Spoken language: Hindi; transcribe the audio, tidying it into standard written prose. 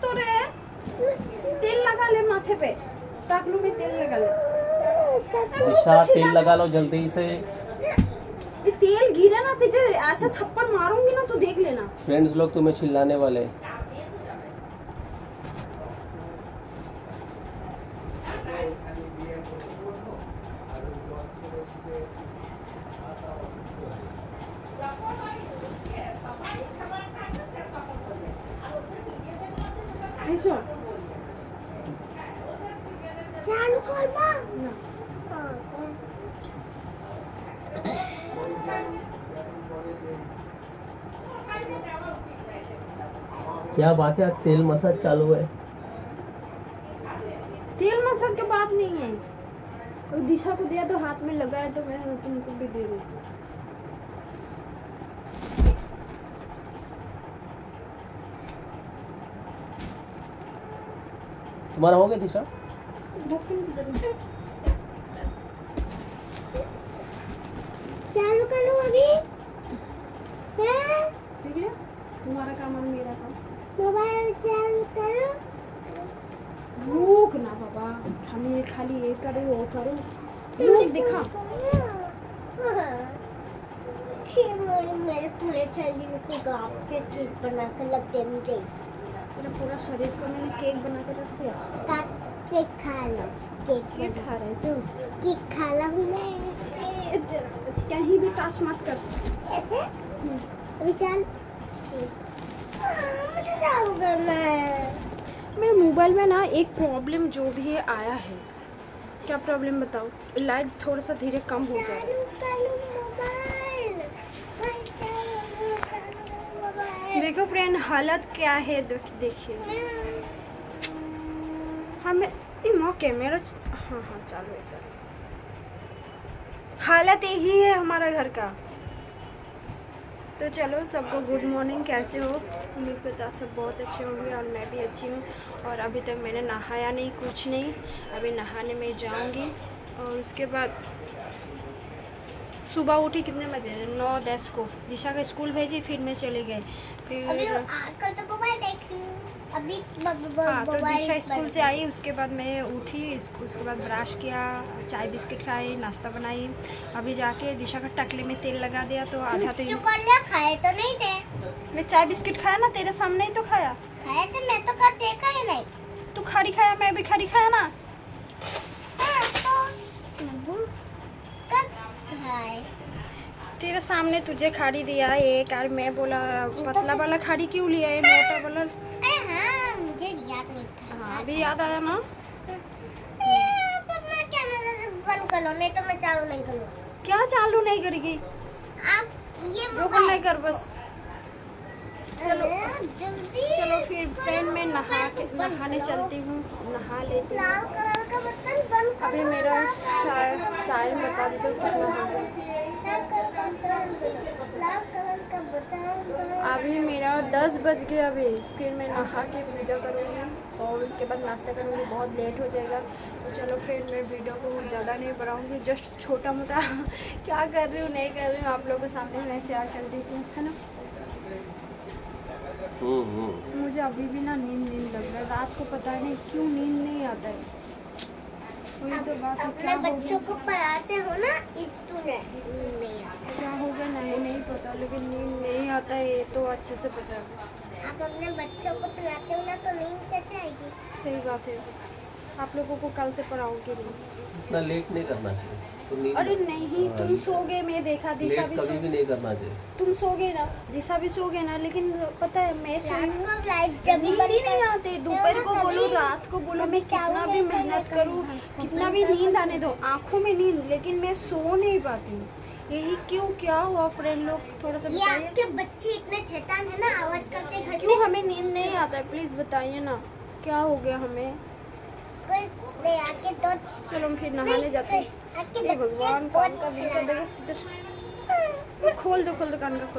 तो रहे, तेल लगा ले माथे पे, टाकलू में तेल लगा ले। दिशा तेल लगा लो जल्दी से। ये तेल गिरे ना तुझे ऐसा थप्पड़ मारूंगी ना तो देख लेना। फ्रेंड्स लोग तुम्हें चिल्लाने वाले। चालू कर बा। क्या बात है, तेल मसाज चालू है। तेल मसाज की बात नहीं है, और दिशा को दिया तो हाथ में लगा है तो मैं तुमको भी दे रही हूँ। तुम्हारा हो गया दिशा? चालू करूँ अभी? ठीक है, तुम्हारा काम और मेरा काम। मोबाइल चालू करो। रुक ना बाबा, हमें खाली ये करो वो करो। रुक दिखा। मेरे पूरे शरीर को गाँव के केक बना कर लग दे मुझे। तेरा पूरा शरीर को मैंने केक बना कर रख दिया। केक खा लो। केक खा रहे थे? केक खा लो मैं। कहीं भी टच मत कर। ऐसे? अभी चल। मुझे चालू करना है। मेरे मोबाइल में ना एक प्रॉब्लम जो भी है आया है। क्या प्रॉब्लम बताओ? लाइट थोड़ा सा धीरे कम हो जा रहा है। देखो फ्रेंड, हालत क्या है देखिए। हमें कैमरा, हाँ चालू है। हालत यही है हमारा घर का। तो चलो, सबको गुड मॉर्निंग। कैसे हो? उम्मीद करता सब बहुत अच्छे होंगे और मैं भी अच्छी हूँ। और अभी तक मैंने नहाया नहीं, कुछ नहीं। अभी नहाने में जाऊँगी और उसके बाद सुबह उठी कितने बजे? 9-10 को दिशा का स्कूल भेजी, फिर मैं चली गई। फिर अभी हाँ, तो दिशा स्कूल से आई, उसके बाद मैं उठी, उसके बाद ब्रश किया, चाय बिस्किट खाई, नाश्ता बनाई। अभी जाके दिशा का टकले में तेल लगा दिया तो आधा तो खाए तो नहीं थे। मैं चाय बिस्किट खाया ना, तेरे सामने ही तो खाया। खाए थे, मैं तो कब देखा ही नहीं। तू खारी खाया, मैं भी खारी खाया ना। तेरे सामने तुझे खारी दिया एक, और मैं बोला पतला वाला खारी क्यों लिया है, मोटा वाला? हाँ, मुझे याद नहीं था। हाँ, अभी याद आया ना। बंद कर लो, नहीं तो मैं चालू नहीं करूँ। क्या चालू नहीं करेगी? आप ये रोकन नहीं कर बस। चलो जल्दी। चलो फिर फ्रेंड में नहाने चलती हूँ, नहा लेती हूँ। लाल कलर का बटन बंद करो। अभी मेरा टाइम बता देते हो कितना हो गया। लाल कलर का बटन। अभी मेरा 10 बज गया। अभी फिर मैं नहा के पूजा करूँगी और उसके बाद नाश्ता करूँगी। बहुत लेट हो जाएगा। तो चलो फ्रेंड, मैं वीडियो को ज़्यादा नहीं बढ़ाऊँगी, जस्ट छोटा मोटा क्या कर रही हूँ नहीं कर रही हूँ आप लोगों के सामने मैं शेयर कर देती हूँ, है ना। मुझे अभी भी ना नींद लग रहा है। रात को पता नहीं क्यों नींद नहीं आता है। वही तो बात है। क्या बच्चों को पढ़ाते हो ना, इसलिए नींद नहीं आता। क्या हो गया नहीं पता, लेकिन नींद नहीं आता है, ये तो अच्छे से पता है। आप अपने बच्चों को पढ़ाते हो ना तो नींद कैसे आएगी? सही बात है। आप लोगों को कल से पढ़ाओगे नहीं। इतना लेट नहीं करना चाहिए। अरे नहीं, तुम सो गए, मैं देखा दिशा भी कभी भी नहीं करना चाहिए। तुम सो गए ना, दिशा भी सो गए ना, लेकिन पता है मैं सोई हूँ। जब नींद ही नहीं आते। दोपहर को बोलो, रात को बोलो, मैं कितना भी मेहनत करूँ, कितना भी नींद आने दो, आंखों में नींद, लेकिन मैं सो नहीं पाती। यही क्यों? क्या हुआ फ्रेंड लोग, थोड़ा सा बताइए। आपके बच्चे इतने शैतान है ना, आवाज करते घर में। क्यों हमें नींद नहीं आता है? प्लीज बताइए ना, क्या हो गया हमें? ले आके तो चलो हम फिर नहाने जाते हैं। भगवान, कौन का दिल कर देगा। खोल दो कान का।